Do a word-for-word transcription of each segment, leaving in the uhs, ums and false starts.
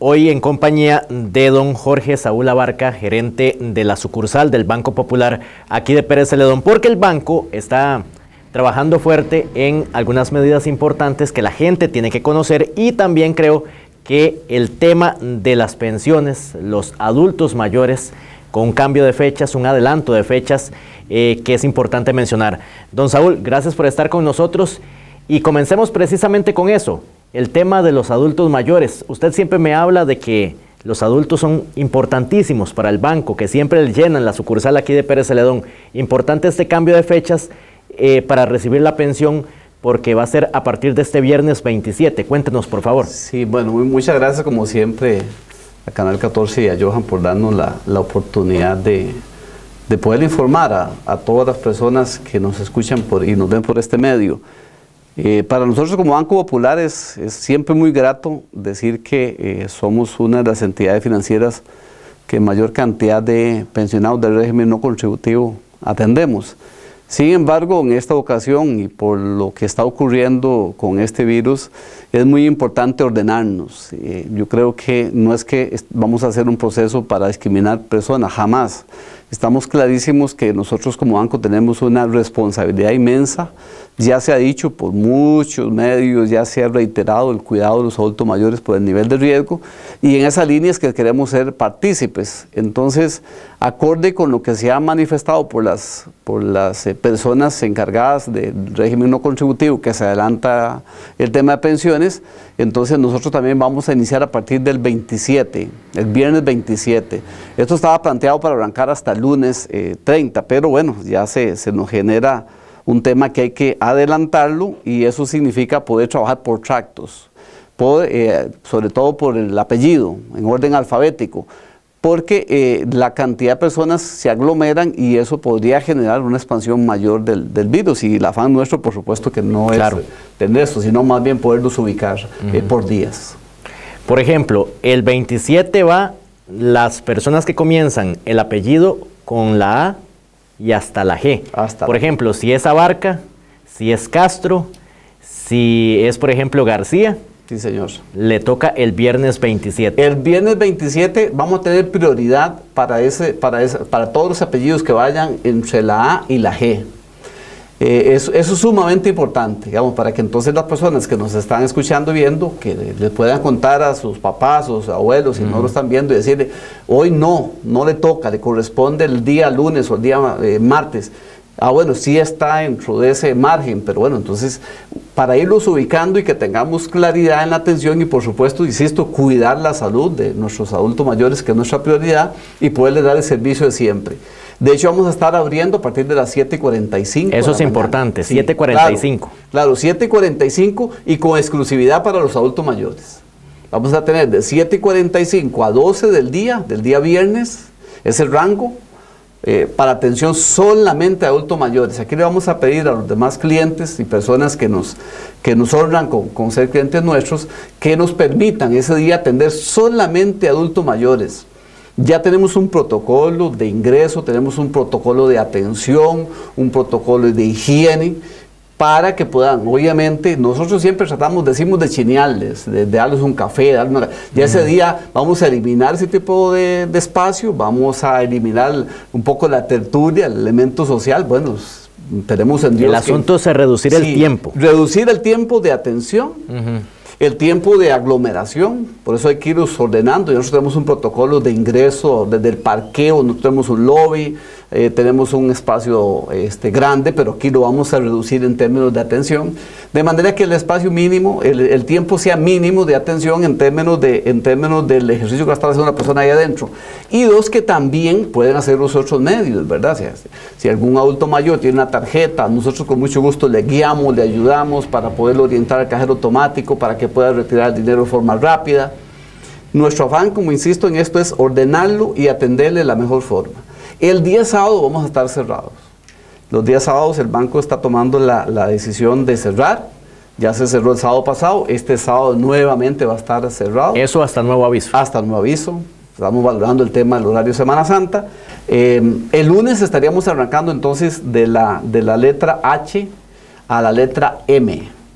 hoy en compañía de don Jorge Saúl Abarca, gerente de la sucursal del Banco Popular aquí de Pérez Celedón, porque el banco está trabajando fuerte en algunas medidas importantes que la gente tiene que conocer, y también creo que el tema de las pensiones, los adultos mayores, con un cambio de fechas, un adelanto de fechas, eh, que es importante mencionar. Don Saúl, gracias por estar con nosotros y comencemos precisamente con eso, el tema de los adultos mayores. Usted siempre me habla de que los adultos son importantísimos para el banco, que siempre llenan la sucursal aquí de Pérez Celedón. Importante este cambio de fechas eh, para recibir la pensión, porque va a ser a partir de este viernes veintisiete. Cuéntenos, por favor. Sí, bueno, muy, muchas gracias como siempre a Canal catorce y a Johan por darnos la, la oportunidad de, de poder informar a, a todas las personas que nos escuchan por, y nos ven por este medio. Eh, para nosotros como Banco Popular es, es siempre muy grato decir que eh, somos una de las entidades financieras que mayor cantidad de pensionados del régimen no contributivo atendemos. Sin embargo, en esta ocasión y por lo que está ocurriendo con este virus, es muy importante ordenarnos. Eh, yo creo que no es que vamos a hacer un proceso para discriminar personas, jamás. Estamos clarísimos que nosotros como banco tenemos una responsabilidad inmensa. Ya se ha dicho por muchos medios, ya se ha reiterado el cuidado de los adultos mayores por el nivel de riesgo, y en esa línea es que queremos ser partícipes. Entonces, acorde con lo que se ha manifestado por las, por las eh, personas encargadas del régimen no contributivo, que se adelanta el tema de pensiones, entonces nosotros también vamos a iniciar a partir del veintisiete, el viernes veintisiete. Esto estaba planteado para arrancar hasta el lunes eh, treinta, pero bueno, ya se, se nos genera un tema que hay que adelantarlo, y eso significa poder trabajar por tractos, por, eh, sobre todo por el apellido, en orden alfabético, porque eh, la cantidad de personas se aglomeran y eso podría generar una expansión mayor del, del virus, y el afán nuestro por supuesto que no Claro. es tener eso, sino más bien poderlos ubicar uh-huh. eh, por días. Por ejemplo, el veintisiete va las personas que comienzan el apellido con la A y hasta la G. Hasta por ejemplo, si es Abarca, si es Castro, si es, por ejemplo, García. Sí, señor. Le toca el viernes veintisiete. El viernes veintisiete vamos a tener prioridad para, ese, para, ese, para todos los apellidos que vayan entre la A y la G. Eh, eso, eso es sumamente importante, digamos, para que entonces las personas que nos están escuchando y viendo, que les puedan contar a sus papás o sus abuelos, si uh-huh. no lo están viendo, y decirle, hoy no, no le toca, le corresponde el día lunes o el día eh, martes. Ah, bueno, sí está dentro de ese margen, pero bueno, entonces, para irlos ubicando y que tengamos claridad en la atención y por supuesto, insisto, cuidar la salud de nuestros adultos mayores, que es nuestra prioridad, y poderles dar el servicio de siempre. De hecho, vamos a estar abriendo a partir de las siete y cuarenta y cinco. Eso es importante, sí, siete y cuarenta y cinco. Claro, claro, siete y cuarenta y cinco y con exclusividad para los adultos mayores. Vamos a tener de siete y cuarenta y cinco a doce del día, del día viernes, es el rango, eh, para atención solamente a adultos mayores. Aquí le vamos a pedir a los demás clientes y personas que nos, que nos honran con, con ser clientes nuestros, que nos permitan ese día atender solamente a adultos mayores. Ya tenemos un protocolo de ingreso, tenemos un protocolo de atención, un protocolo de higiene, para que puedan, obviamente, nosotros siempre tratamos, decimos de chinearles, de, de darles un café, de darles una, ya uh-huh. ese día vamos a eliminar ese tipo de, de espacio, vamos a eliminar un poco la tertulia, el elemento social, bueno, tenemos en Dios el asunto que, es reducir sí, el tiempo. Reducir el tiempo de atención. Uh-huh. El tiempo de aglomeración, por eso hay que irlos ordenando. Nosotros tenemos un protocolo de ingreso desde el parqueo, nosotros tenemos un lobby, eh, tenemos un espacio este, grande, pero aquí lo vamos a reducir en términos de atención, de manera que el espacio mínimo, el, el tiempo sea mínimo de atención en términos, de, en términos del ejercicio que va a estar haciendo una persona ahí adentro. Y dos, que también pueden hacer los otros medios, ¿verdad? Si, si algún adulto mayor tiene una tarjeta, nosotros con mucho gusto le guiamos, le ayudamos para poderlo orientar al cajero automático, para que pueda retirar el dinero de forma rápida. Nuestro afán, como insisto en esto, es ordenarlo y atenderle de la mejor forma. El día sábado vamos a estar cerrados. Los días sábados el banco está tomando la, la decisión de cerrar. Ya se cerró el sábado pasado, este sábado nuevamente va a estar cerrado. Eso hasta nuevo aviso. Hasta nuevo aviso. Estamos valorando el tema del horario Semana Santa. Eh, el lunes estaríamos arrancando entonces de la, de la letra H a la letra M.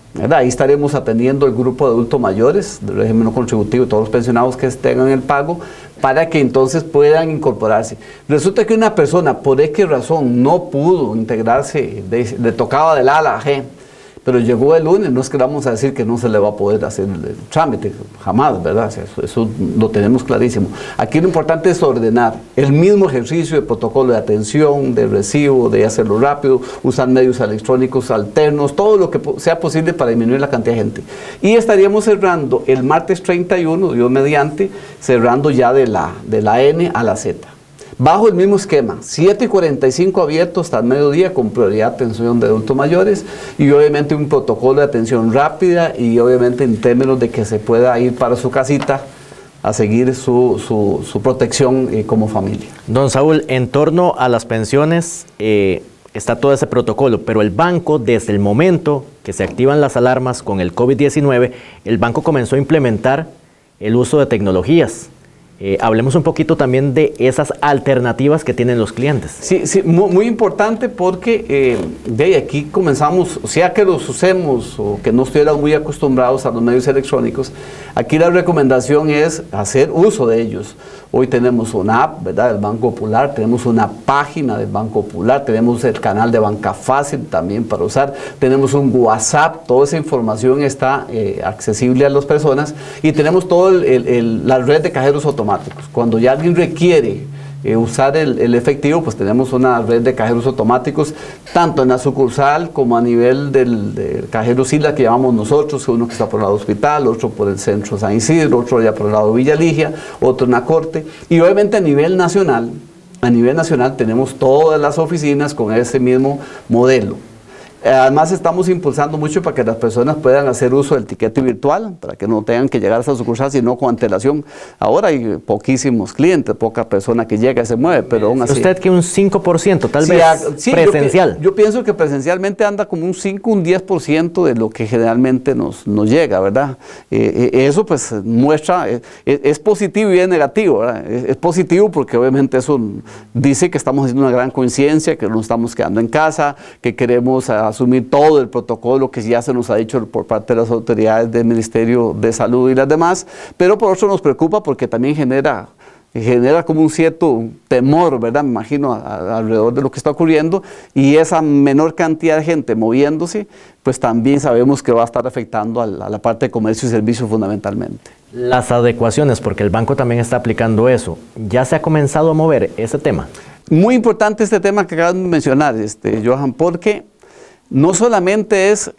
¿verdad? Ahí estaremos atendiendo el grupo de adultos mayores del régimen no contributivo y todos los pensionados que tengan el pago para que entonces puedan incorporarse. Resulta que una persona por X razón no pudo integrarse, le tocaba del A a la G, pero llegó el lunes, no es que vamos a decir que no se le va a poder hacer el trámite, jamás, ¿verdad? Eso, eso lo tenemos clarísimo. Aquí lo importante es ordenar el mismo ejercicio de protocolo de atención, de recibo, de hacerlo rápido, usar medios electrónicos alternos, todo lo que sea posible para disminuir la cantidad de gente. Y estaríamos cerrando el martes treinta y uno, Dios mediante, cerrando ya de la, de la N a la Z. Bajo el mismo esquema, siete y cuarenta y cinco abiertos hasta el mediodía con prioridad de atención de adultos mayores y obviamente un protocolo de atención rápida y obviamente en términos de que se pueda ir para su casita a seguir su, su, su protección eh, como familia. Don Saúl, en torno a las pensiones eh, está todo ese protocolo, pero el banco desde el momento que se activan las alarmas con el COVID diecinueve, el banco comenzó a implementar el uso de tecnologías. Eh, hablemos un poquito también de esas alternativas que tienen los clientes. Sí, sí, muy, muy importante porque eh, de ahí aquí comenzamos, o sea que los usemos o que no estuvieran muy acostumbrados a los medios electrónicos, aquí la recomendación es hacer uso de ellos. Hoy tenemos una app, ¿verdad?, del Banco Popular, tenemos una página del Banco Popular, tenemos el canal de Banca Fácil también para usar, tenemos un WhatsApp, toda esa información está eh, accesible a las personas y tenemos toda la red de cajeros automáticos. Cuando ya alguien requiere eh, usar el, el efectivo, pues tenemos una red de cajeros automáticos, tanto en la sucursal como a nivel del, del cajero Sila que llamamos nosotros, uno que está por el lado hospital, otro por el centro San Isidro, otro ya por el lado de Villa Ligia, otro en la Corte, y obviamente a nivel nacional, a nivel nacional tenemos todas las oficinas con ese mismo modelo. Además estamos impulsando mucho para que las personas puedan hacer uso del tiquete virtual, para que no tengan que llegar a esa sucursal sino con antelación. Ahora hay poquísimos clientes, poca persona que llega y se mueve, pero aún así. ¿Usted que un cinco por ciento tal sí, vez a, sí, presencial? Yo, yo pienso que presencialmente anda como un cinco, un diez por ciento de lo que generalmente nos, nos llega, ¿verdad? Eh, eh, eso pues muestra, eh, es positivo y es negativo, ¿verdad? Es, es positivo porque obviamente eso dice que estamos haciendo una gran conciencia, que no estamos quedando en casa, que queremos asumir todo el protocolo que ya se nos ha dicho por parte de las autoridades del Ministerio de Salud y las demás, pero por otro nos preocupa porque también genera, genera como un cierto temor, ¿verdad? Me imagino a, a, alrededor de lo que está ocurriendo y esa menor cantidad de gente moviéndose, pues también sabemos que va a estar afectando a la, a la parte de comercio y servicios fundamentalmente. Las adecuaciones, porque el banco también está aplicando eso, ¿ya se ha comenzado a mover ese tema? Muy importante este tema que acabas de mencionar, este, Johan, porque no solamente es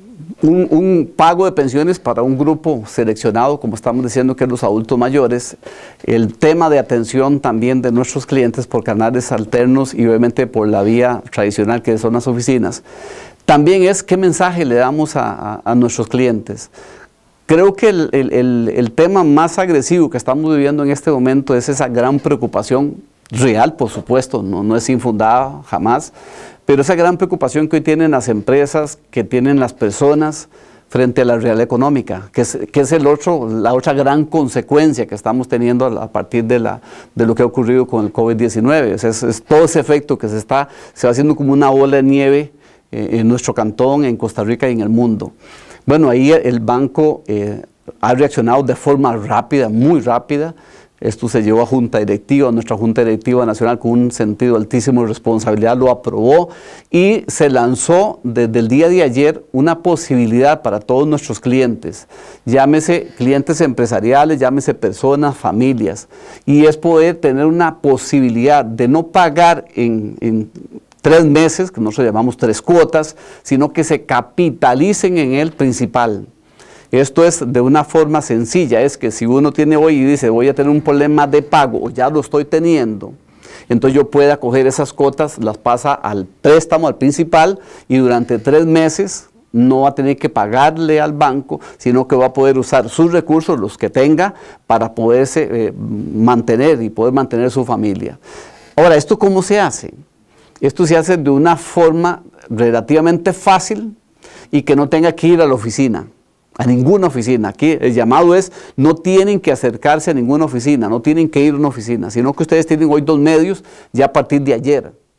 un, un pago de pensiones para un grupo seleccionado, como estamos diciendo que es los adultos mayores, el tema de atención también de nuestros clientes por canales alternos y obviamente por la vía tradicional que son las oficinas, también es qué mensaje le damos a, a, a nuestros clientes. Creo que el, el, el, el tema más agresivo que estamos viviendo en este momento es esa gran preocupación real, por supuesto, no, no es infundada jamás, pero esa gran preocupación que hoy tienen las empresas, que tienen las personas frente a la realidad económica, que es, que es el otro, la otra gran consecuencia que estamos teniendo a partir de, la, de lo que ha ocurrido con el COVID diecinueve. Es, es, es todo ese efecto que se está se va haciendo como una bola de nieve eh, en nuestro cantón, en Costa Rica y en el mundo. Bueno, ahí el banco eh, ha reaccionado de forma rápida, muy rápida. Esto se llevó a Junta Directiva, nuestra Junta Directiva Nacional con un sentido altísimo de responsabilidad lo aprobó y se lanzó desde el día de ayer una posibilidad para todos nuestros clientes, llámese clientes empresariales, llámese personas, familias, y es poder tener una posibilidad de no pagar en, en tres meses, que nosotros llamamos tres cuotas, sino que se capitalicen en el principal. Esto es de una forma sencilla, es que si uno tiene hoy y dice voy a tener un problema de pago o ya lo estoy teniendo, entonces yo pueda coger esas cuotas, las pasa al préstamo, al principal y durante tres meses no va a tener que pagarle al banco, sino que va a poder usar sus recursos, los que tenga, para poderse eh, mantener y poder mantener su familia. Ahora, ¿esto cómo se hace? Esto se hace de una forma relativamente fácil y que no tenga que ir a la oficina. A ninguna oficina. Aquí el llamado es, no tienen que acercarse a ninguna oficina, no tienen que ir a una oficina, sino que ustedes tienen hoy dos medios ya a partir de ayer.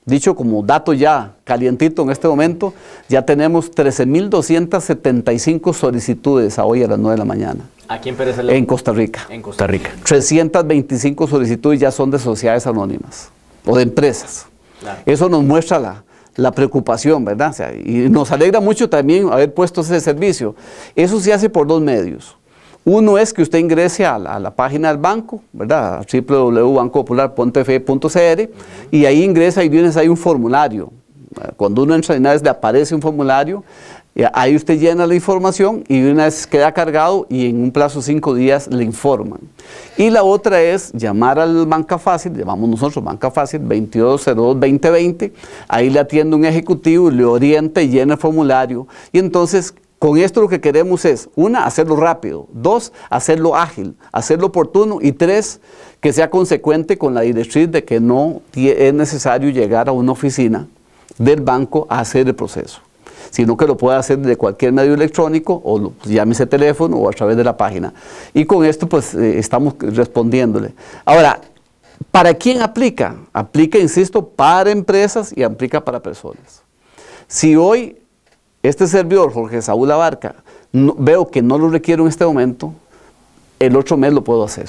dicho como dato ya calientito en este momento, ya tenemos trece mil doscientas setenta y cinco solicitudes a hoy a las nueve de la mañana. Aquí en Pérez Celedón. En Costa Rica. En Costa Rica. trescientas veinticinco solicitudes ya son de sociedades anónimas o de empresas. Claro. Eso nos muestra la, la preocupación, ¿verdad? O sea, y nos alegra mucho también haber puesto ese servicio. Eso se hace por dos medios. Uno es que usted ingrese a la, a la página del banco, ¿verdad? A w w w punto banco popular punto f e punto c r, y ahí ingresa y vienes, hay un formulario. Cuando uno entra en una vez le aparece un formulario, y ahí usted llena la información y una vez queda cargado y en un plazo de cinco días le informan. Y la otra es llamar al Banca Fácil, llamamos nosotros Banca Fácil, veintidós cero dos veinte veinte, ahí le atiende un ejecutivo, le orienta y llena el formulario, y entonces con esto lo que queremos es, una, hacerlo rápido, dos, hacerlo ágil, hacerlo oportuno, y tres, que sea consecuente con la directriz de que no es necesario llegar a una oficina del banco a hacer el proceso, sino que lo puede hacer de cualquier medio electrónico, o lo, pues, llámese teléfono o a través de la página. Y con esto pues eh, estamos respondiéndole. Ahora, ¿para quién aplica? Aplica, insisto, para empresas y aplica para personas. Si hoy este servidor, Jorge Saúl Abarca, no, veo que no lo requiero en este momento, el otro mes lo puedo hacer.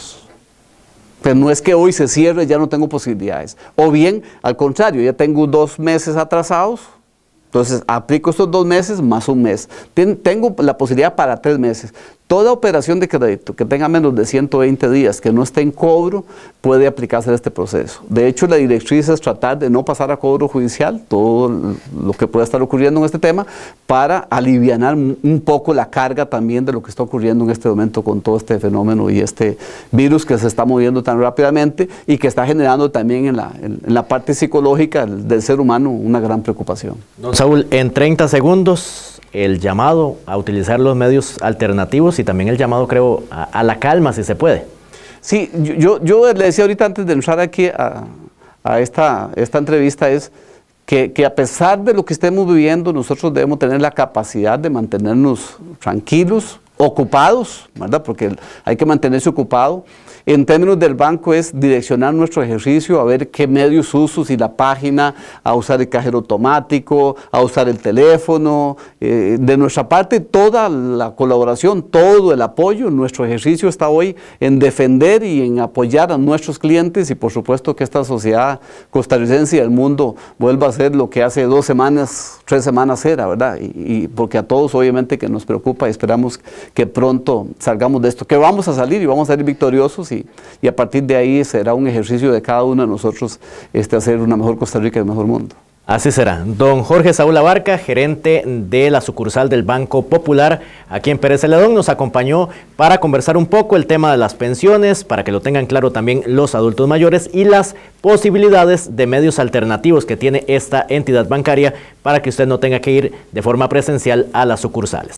Pero no es que hoy se cierre y ya no tengo posibilidades. O bien, al contrario, ya tengo dos meses atrasados, entonces aplico estos dos meses más un mes. Ten, tengo la posibilidad para tres meses. Toda operación de crédito que tenga menos de ciento veinte días, que no esté en cobro, puede aplicarse a este proceso. De hecho, la directriz es tratar de no pasar a cobro judicial, todo lo que pueda estar ocurriendo en este tema, para alivianar un poco la carga también de lo que está ocurriendo en este momento con todo este fenómeno y este virus que se está moviendo tan rápidamente y que está generando también en la, en, en la parte psicológica del ser humano una gran preocupación. Don Saúl, en treinta segundos, el llamado a utilizar los medios alternativos y también el llamado, creo, a, a la calma, si se puede. Sí, yo, yo le decía ahorita antes de entrar aquí a, a esta, esta entrevista, es que, que a pesar de lo que estemos viviendo, nosotros debemos tener la capacidad de mantenernos tranquilos, ocupados, ¿verdad? Porque hay que mantenerse ocupado. En términos del banco es direccionar nuestro ejercicio a ver qué medios uso, si la página, a usar el cajero automático, a usar el teléfono. Eh, de nuestra parte, toda la colaboración, todo el apoyo, nuestro ejercicio está hoy en defender y en apoyar a nuestros clientes y por supuesto que esta sociedad costarricense y el mundo vuelva a ser lo que hace dos semanas, tres semanas era, ¿verdad? Y, y porque a todos obviamente que nos preocupa y esperamos que pronto salgamos de esto, que vamos a salir y vamos a salir victoriosos. Y, y a partir de ahí será un ejercicio de cada uno de nosotros este, hacer una mejor Costa Rica y un mejor mundo. Así será. Don Jorge Saúl Abarca, gerente de la sucursal del Banco Popular aquí en Pérez Celedón, nos acompañó para conversar un poco el tema de las pensiones, para que lo tengan claro también los adultos mayores y las posibilidades de medios alternativos que tiene esta entidad bancaria para que usted no tenga que ir de forma presencial a las sucursales.